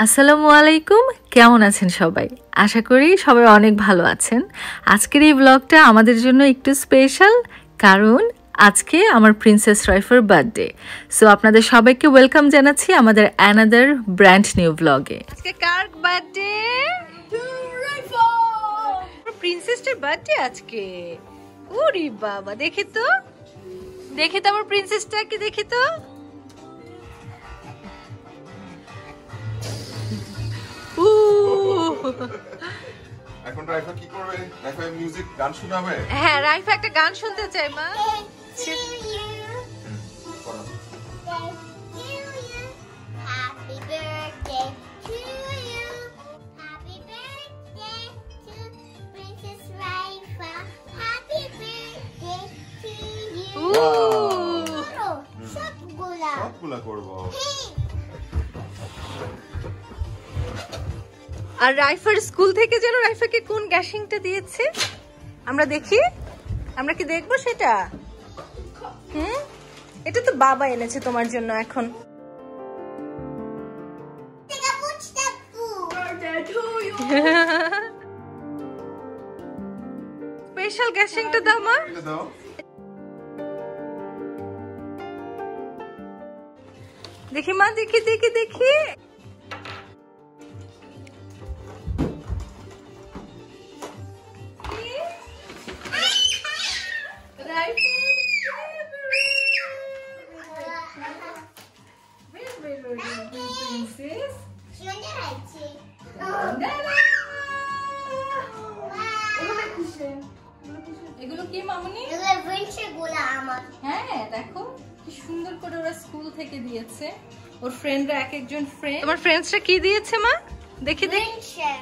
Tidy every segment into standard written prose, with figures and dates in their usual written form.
আসসালামু আলাইকুম, কেমন আছেন সবাই? আশা করি সবাই অনেক ভালো আছেন। আজকের এই ব্লগটা আমাদের জন্য একটু স্পেশাল, কারণ আজকে আমার প্রিন্সেস রাইফার বার্থডে। সো আপনাদের সবাইকে ওয়েলকাম জানাচ্ছি আমাদের অ্যানাদার ব্র্যান্ড নিউ ব্লগে। আজকে কার বার্থডে? প্রিন্সেসটার বার্থডে আজকে। ওরে বাবা, দেখি তো আমার প্রিন্সেসটাকে, দেখি তো। এখন রাইফা কি করবে? রাইফা মিউজিক গান শোনাবে? হ্যাঁ, রাইফা একটা গান শুনতে চাই মা। সবগুলা করবো। আর রাইফার স্কুল থেকে যেন রাইফাকে কোন গ্যাসিংটা দিয়েছে আমরা দেখি, আমরা কি দেখবো সেটা? এটা তো বাবা এনেছে তোমার জন্য। এখন স্পেশাল গ্যাসিংটা দাও মা। দেখি মা, দেখি দেখি দেখি। এগুলো কি মামুনি? হ্যাঁ, দেখো কি সুন্দর করে ওরা স্কুল থেকে দিয়েছে। ওর ফ্রেন্ডরা এক একজন ফ্রেন্ড। তোমার ফ্রেন্ডসরা কি দিয়েছে মা? দেখি দেখি।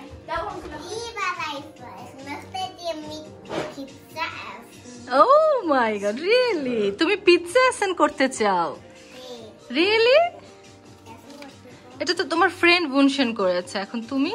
Oh my god, really? তুমি পিৎজা অ্যাসেন্ড করতে চাও? Really? এটা তো তোমার ফ্রেন্ড বুনশন করেছে। এখন তুমি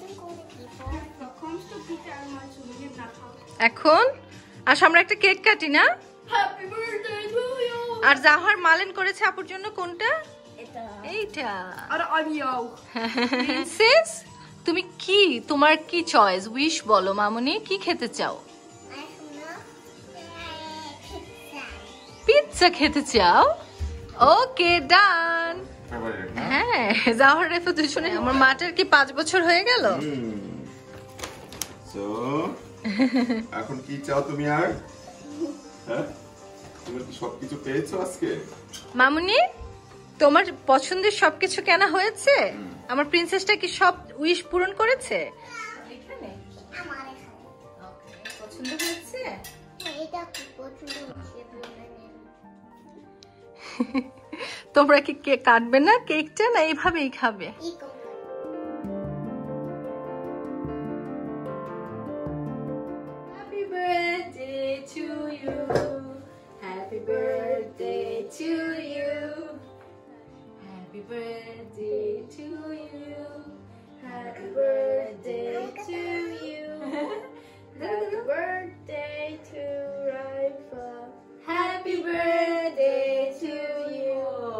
এখন আসো আমরা একটা কেক কাটি না? Happy birthday to you. আর জাহার মালেন করেছে আপুর জন্য কোনটা? এটা। এইটা। আর আমিও। প্রিন্সেস, তুমি কি, তোমার কি চয়েস? উইশ বলো মামুনি, কি খেতে চাও? পিৎজা খেতে চাও? ওকে, ডান। হ্যাঁ, জাহার রেফা দুজনে। আমার মাটার কি 5 বছর হয়ে গেল? সো এখন কি চাও তুমি? আর হ্যাঁ, তুমি কি সবকিছু পেয়েছো আজকে? মামুনি, তোমার পছন্দের সবকিছু কেনা হয়েছে? আমার প্রিন্সেসটা কি সব উইশ পূরণ করেছে? এখানে আমার এখানে পছন্দ হয়েছে? হ্যাঁ, এটা খুব পছন্দ হয়েছে। তোমরা কি কেক কাটবে না? কেকটা না এইভাবেই খাবে? Happy birthday to you, happy birthday to you, happy birthday to you, happy birthday to you, happy birthday to Raifa, happy birthday to you.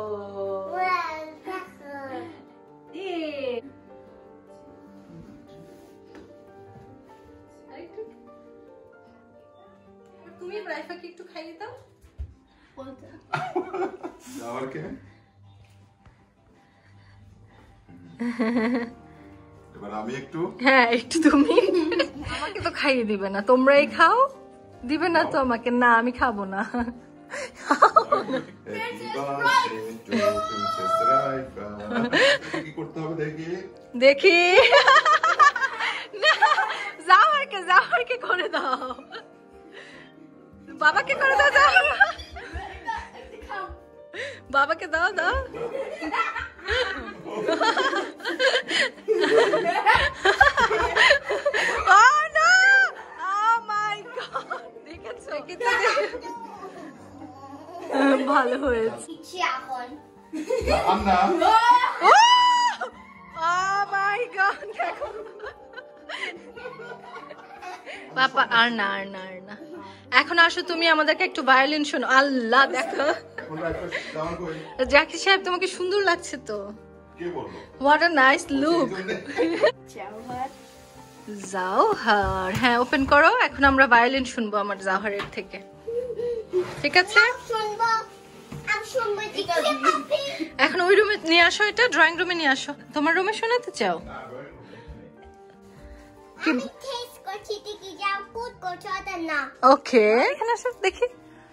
তুমি রাইফাকে একটু খাইয়ে দাও। এবার আমি একটু। হ্যাঁ, একটু তুমি। আমাকে তো খাইয়ে দিবে না, তোমরাই খাও। দিবে না তো আমাকে? না, আমি খাবো না। কি করতে হবে দেখি দেখি। জাহারকে করে দাও, বাবাকে করে দাও, বাবাকে দাও দাও। ভালো হয়েছে। বাবা, আর না আর না আর না। এখন আসো তুমি আমাদেরকে একটু ভায়োলিন শোনো। আল্লাহ, দেখো জাকির সাহেব, তোমাকে সুন্দর লাগছে তো। কে বললো? What a nice look. জাওহার, হ্যাঁ ওপেন করো। এখন আমরা ভায়োলিন শুনবো আমার জাওহারের থেকে, ঠিক আছে? এখন ওই রুমে নিয়ে আসো, এটা ড্রয়িং রুমে নিয়ে আসো। তোমার রুমে শোনাতে চাও? ওকে, এখানে আসো দেখি।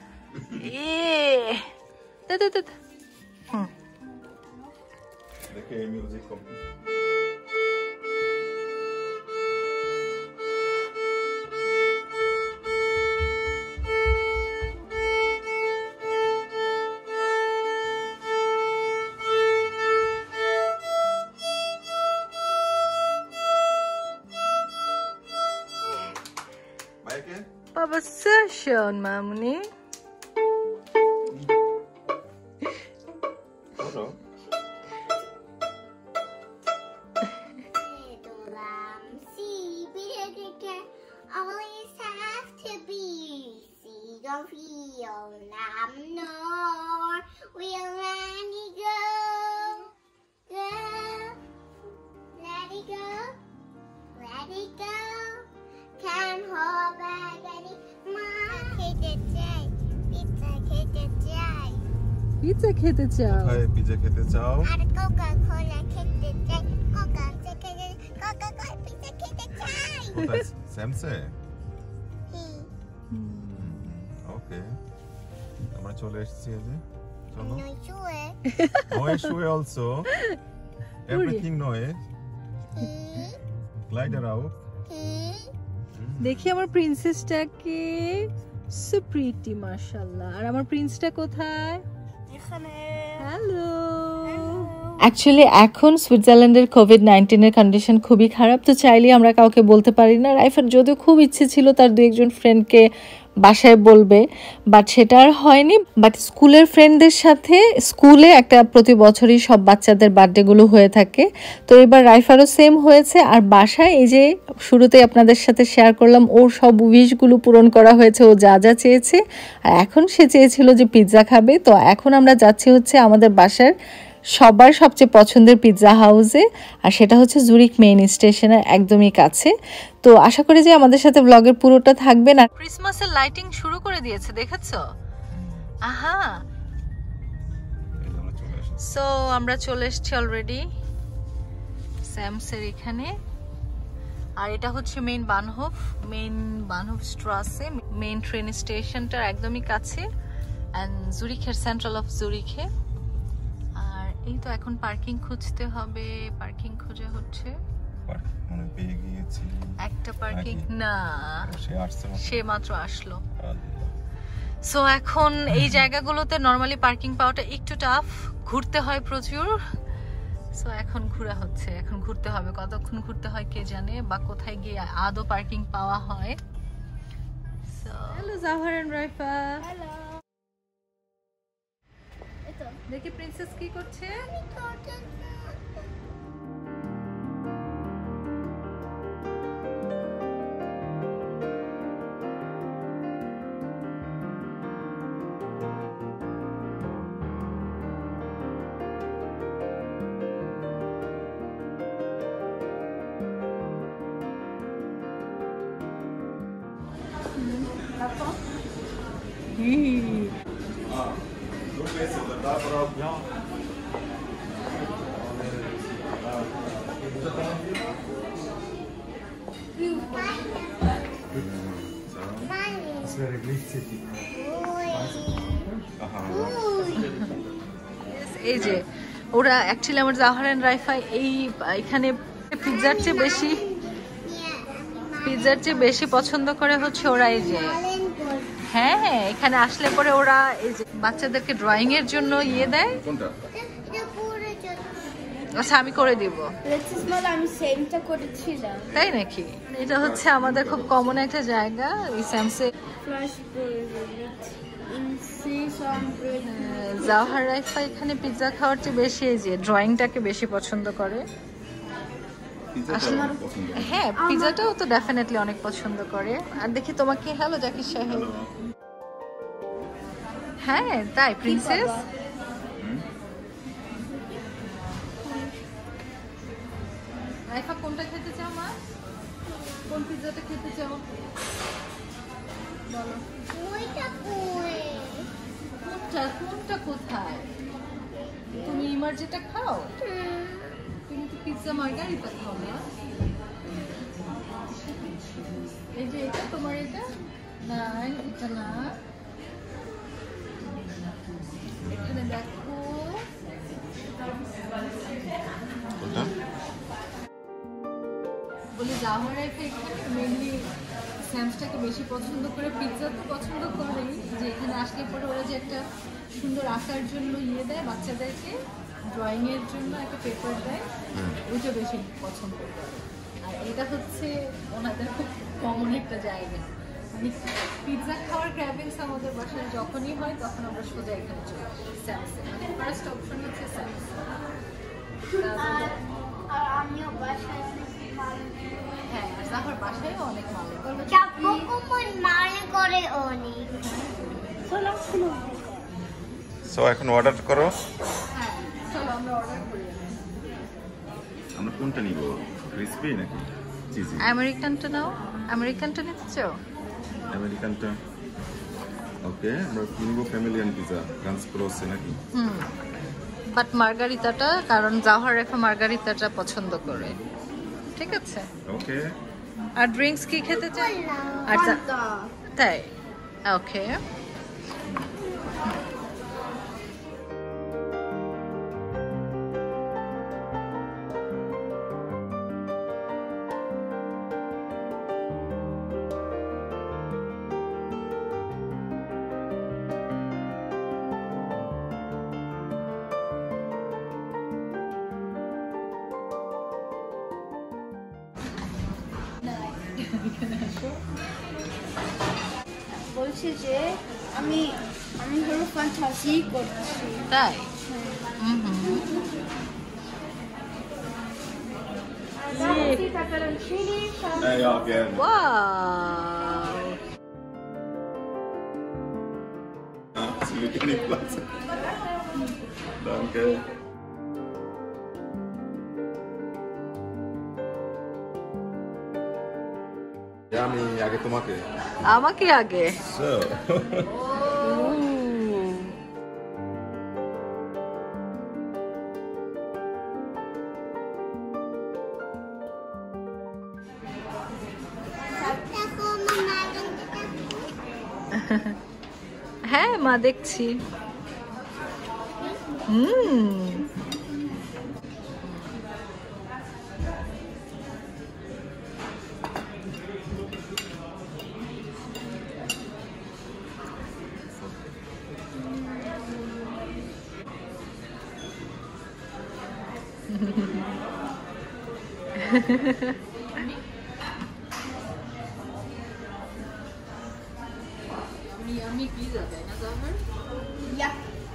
দেখে মিউজিক কম। Baba session, Mamuni. Always have to be. See, don't feel I'm no. We'll let it go. Go. Let it go. Let it go. Can't hold back anymore. Pizza খেতে চাই। পিৎজা খেতে চাও? কোথায় পিৎজা খেতে চাও? আর Coca-Cola খেতে চাই। Coca-Cola pizza খেতে চাই। কোথায়? স্যামসে? ওকে, আমরা চলে এসেছি। এই যে চলো। Noe shoe also. Everything Noe. Glider out. দেখি আমার প্রিন্সেসটাকে, সো প্রিটি মাশাআল্লাহ। আর আমার প্রিন্সটা কোথায়? এখানে। হ্যালো। অ্যাকচুয়ালি এখন সুইজারল্যান্ডের কোভিড-19 এর কন্ডিশন খুবই খারাপ, তো চাইলেই আমরা কাউকে বলতে পারি না। রাইফার যদিও খুব ইচ্ছে ছিল তার দু একজন ফ্রেন্ডকে বাসায় বলবে, বাট সেটা আর হয়নি। বাট স্কুলের ফ্রেন্ডদের সাথে স্কুলে একটা প্রতি বছরই সব বাচ্চাদের বার্থডেগুলো হয়ে থাকে, তো এবার রাইফারও সেম হয়েছে। আর বাসায় এই যে শুরুতেই আপনাদের সাথে শেয়ার করলাম, ওর সব উইশগুলো পূরণ করা হয়েছে, ও যা যা চেয়েছে। আর এখন সে চেয়েছিল যে পিৎজা খাবে, তো এখন আমরা যাচ্ছি হচ্ছে আমাদের বাসার সবার সবচেয়ে পছন্দের পিৎজা হাউসে, আর সেটা হচ্ছে জুরিক মেইন স্টেশনের একদমই কাছে। তো আশা করি যে আমাদের সাথে ব্লগের পুরোটা থাকবে। না ক্রিসমাসের লাইটিং শুরু করে দিয়েছে, দেখেছো? আহা, সো আমরা চলে এসেছি অলরেডি স্যামসের এখানে। আর এটা হচ্ছে main Bahnhof Strasse, main train স্টেশনটার একদমই কাছে, এন্ড জুরিখের সেন্ট্রাল অফ জুরিখে। এই তো এখন পার্কিং খুঁজতে হবে, পার্কিং খোঁজা হচ্ছে। মানে পেয়ে গিয়েছি একটা পার্কিং না, সে মাত্র আসলো। সো এখন এই জায়গাগুলোতে নরমালি পার্কিং পাওয়াটা একটু টাফ, ঘুরতে হয় প্রচুর। সো এখন ঘোরা হচ্ছে, এখন ঘুরতে হবে, কতক্ষণ ঘুরতে হয় কে জানে, বা কোথায় গিয়ে আদৌ পার্কিং পাওয়া হয়। So hello Jawhar and Raifa. Hello. দেখি প্রিন্সেস কি করছে। এই যে ওরা অ্যাকচুয়ালি আমার জাওহার এন্ড রাইফা এখানে পিৎজার চেয়ে বেশি পছন্দ করে হচ্ছে ওরা এই যে, হ্যাঁ এখানে আসলে পরে ওরা এই যে বাচ্চাদেরকে ড্রয়িং এর জন্য ইয়ে দেয়। আচ্ছা আমি করে দিব, তাই নাকি? এটা হচ্ছে আমাদের খুব কমন একটা জায়গা, এই স্যামসে। জাওহার রাইফা এখানে পিৎজা খাওয়ার চেয়ে বেশি এই যে ড্রয়িংটাকে বেশি পছন্দ করে। হ্যাঁ পিৎজাটাও তো ডেফিনেটলি অনেক পছন্দ করে। আর দেখি তোমাকে, হ্যালো জাকির সাহেব। হ্যাঁ তাই প্রিন্সেস, রাইফা কোনটা খেতে চাও মা? কোন পিৎজাটা খেতে চাও বলো? ওইটা কই? কোনটা কোথায়? তুমি ইমার যেটা খাও? তুমি তো পিৎজা মার্গারিটা খাও না? এই যে এটা তোমার, এটা না, এটা না। এখানে দেখো বলে জাওহার রাইফা এখানে মেনলি স্যামসটাকে বেশি পছন্দ করে, পিৎজা তো পছন্দ করেই, যে এখানে আসলে পরে ওরা যে একটা সুন্দর আঁকার জন্য ইয়ে দেয় বাচ্চাদেরকে, ড্রয়িং এর জন্য একটা পেপার দেয়, ওইটা বেশি পছন্দ করে। আর এটা হচ্ছে ওনাদের খুব কমন একটা জায়গা, মানে পিৎজা খাওয়ার ক্র্যাভিংস আমাদের বাসায় যখনই হয় তখন আমরা সোজা এখানে চলে আসি স্যামসে, মানে ফার্স্ট অপশন হচ্ছে স্যামস। আর আমিও বাসায় হ্যাঁ, আর জাফর বাসায়ও অনেক ভালো মানে করে অনেক। সো এখন অর্ডার করো। হ্যাঁ, চলো আমরা অর্ডার করি। আমরা কোনটা নিব, ক্রিসপি নাকি চিজি? আমেরিকানটা নাও। আমেরিকানটা নিতে চাও? আমেরিকানটা ওকে। আমরা কিনবো ফ্যামিলিয়ান পিৎজা গান্স ক্রসে নাকি? বাট মার্গারিতাটা, কারণ জাওহার রাইফা মার্গারিতাটা পছন্দ করে। ঠিক আছে, ওকে। আর ড্রিঙ্কস কি খেতে চাই? আচ্ছা তাই, ওকে। বলছি যে আমি হলো ফ্যান্টাসি করছি। তাই? Hey, again. Wow! Absolutely klasse. Danke. Ja, আমি আগে তোমাকে। আমাকে আগে। So. হ্যাঁ মা দেখছি। Yummy pizza, right? Summer? Yeah.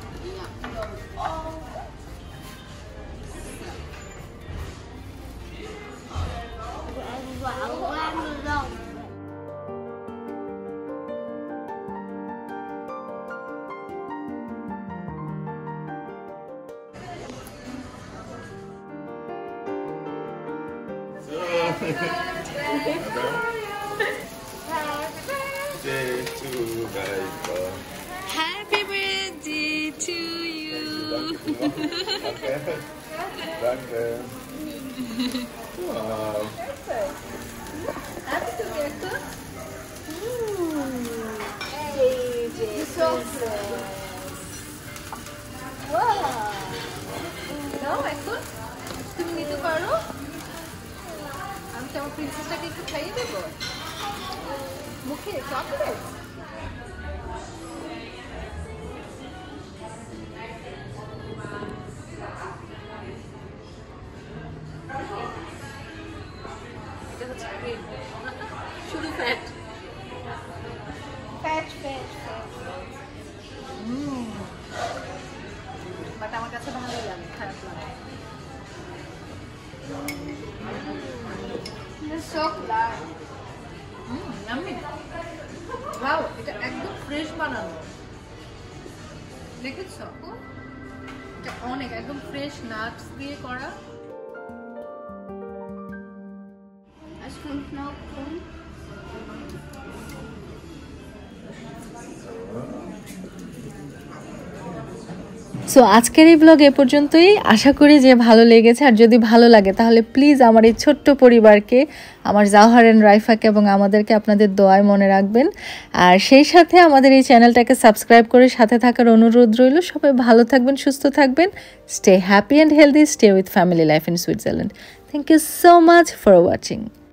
Day to Raifa. Happy birthday to you. Danke. Wow. Happy to be a cook. So wow. No, এখন তুমি নিতে পারো। আমি তো আমার প্রিন্সেসটাকে একটু খাইয়ে দেবো মুখে চকলেট। এটা হচ্ছে ক্রিম, শুধু ফ্যাট। বাট আমার কাছে ভালোই লাগে, খারাপ লাগে। Wow, এটা একদম ফ্রেশ বানানো, দেখেছো? এটা অনেক একদম ফ্রেশ নাটস দিয়ে করা। সো আজকের এই ব্লগ এ পর্যন্তই। আশা করি যে ভালো লেগেছে, আর যদি ভালো লাগে তাহলে প্লিজ আমার এই ছোট্ট পরিবারকে, আমার জাওহার এন্ড রাইফাকে এবং আমাদেরকে আপনাদের দোয়ায় মনে রাখবেন। আর সেই সাথে আমাদের এই চ্যানেলটাকে সাবস্ক্রাইব করে সাথে থাকার অনুরোধ রইল। সবাই ভালো থাকবেন, সুস্থ থাকবেন। Stay happy and healthy, stay with family life in Switzerland. Thank you so much for watching.